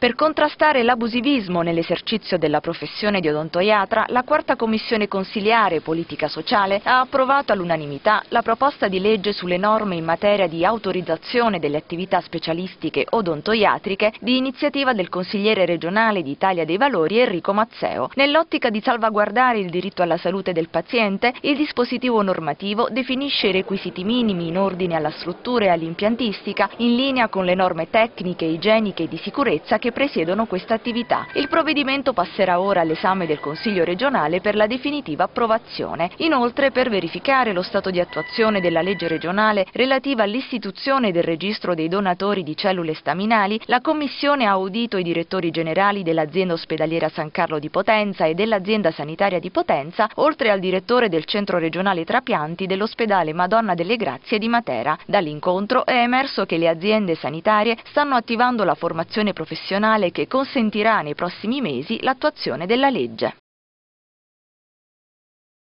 Per contrastare l'abusivismo nell'esercizio della professione di odontoiatra, la quarta commissione consiliare politica sociale ha approvato all'unanimità la proposta di legge sulle norme in materia di autorizzazione delle attività specialistiche odontoiatriche di iniziativa del consigliere regionale di Italia dei Valori Enrico Mazzeo. Nell'ottica di salvaguardare il diritto alla salute del paziente, il dispositivo normativo definisce i requisiti minimi in ordine alla struttura e all'impiantistica in linea con le norme tecniche, igieniche e di sicurezza che presiedono questa attività. Il provvedimento passerà ora all'esame del Consiglio regionale per la definitiva approvazione. Inoltre, per verificare lo stato di attuazione della legge regionale relativa all'istituzione del registro dei donatori di cellule staminali, la Commissione ha audito i direttori generali dell'azienda ospedaliera San Carlo di Potenza e dell'azienda sanitaria di Potenza, oltre al direttore del centro regionale trapianti dell'ospedale Madonna delle Grazie di Matera. Dall'incontro è emerso che le aziende sanitarie stanno attivando la formazione professionale che consentirà nei prossimi mesi l'attuazione della legge.